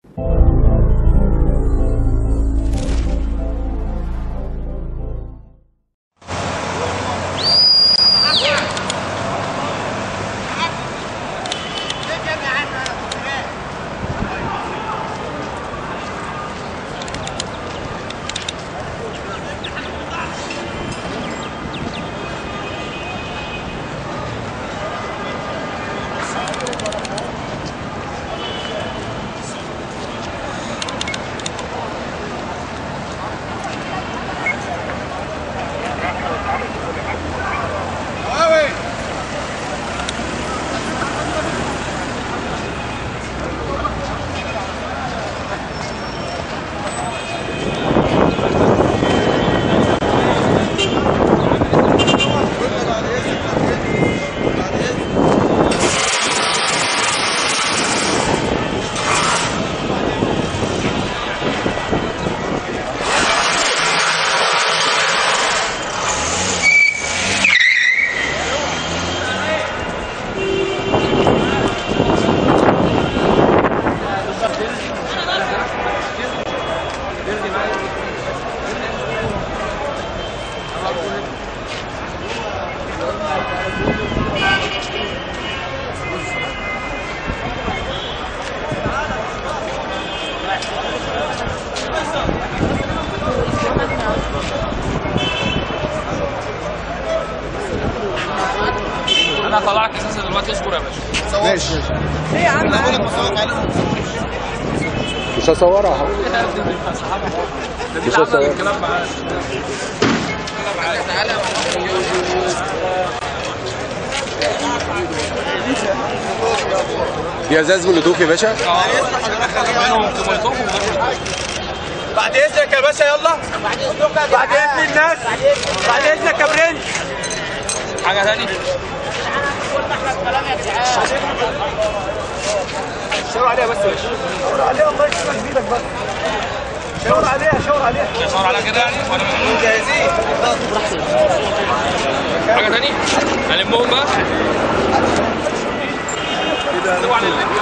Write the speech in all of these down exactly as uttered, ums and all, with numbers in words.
انا هطلعك اساسا دلوقتي. اصبر يا باشا. ماشي ماشي. ايه يا عم؟ انا بقول لك بصورك عليهم. مش هصورها حضرتك. مش هصورها. الكلام معاك. تعالى دي ازاز بلوتوث يا باشا. بعد اذنك يا باشا، يلا بعد اذن الناس، بعد اذنك يا برنس. حاجه ثانيه شاور عليها بس، شاور عليها الله يكرمك بايدك بس. شاور عليها شاور عليها شاور عليها كده يعني وانا جاهزين. حاجه ثانيه هلمهم بقى طبعا.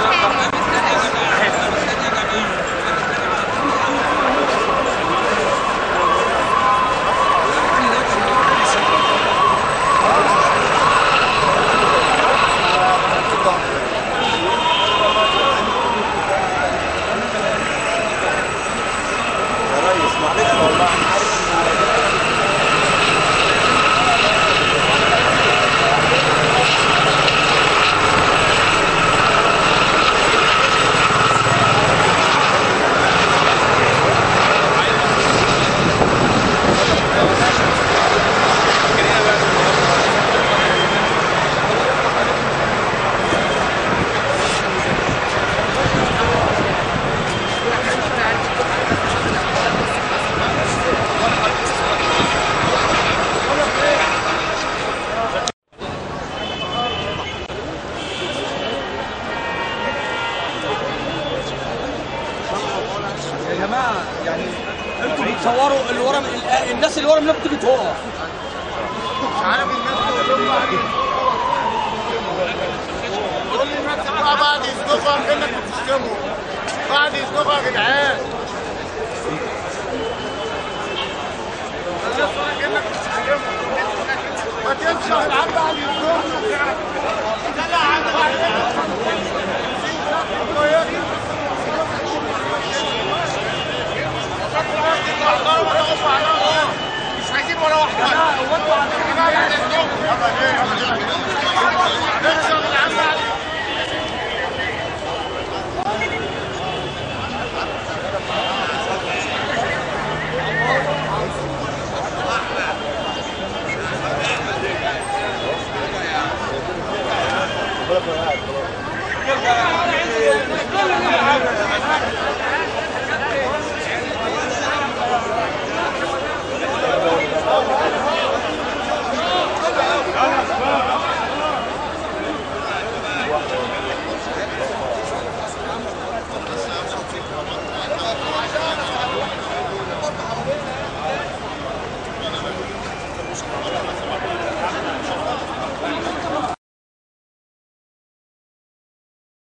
يا جماعه يعني انتوا بتصوروا اللي ورا، الناس اللي ورا منكم بتيجي تقف. مش عارف الناس تقول لهم عليه. قول للناس بعد يصدقوا كانك بتشتموا. بعد يصدقوا يا جدعان. الناس كانك بتشتموا. ما تمشي العب على اليوتيوب. لا مش عايزين ولا واحده.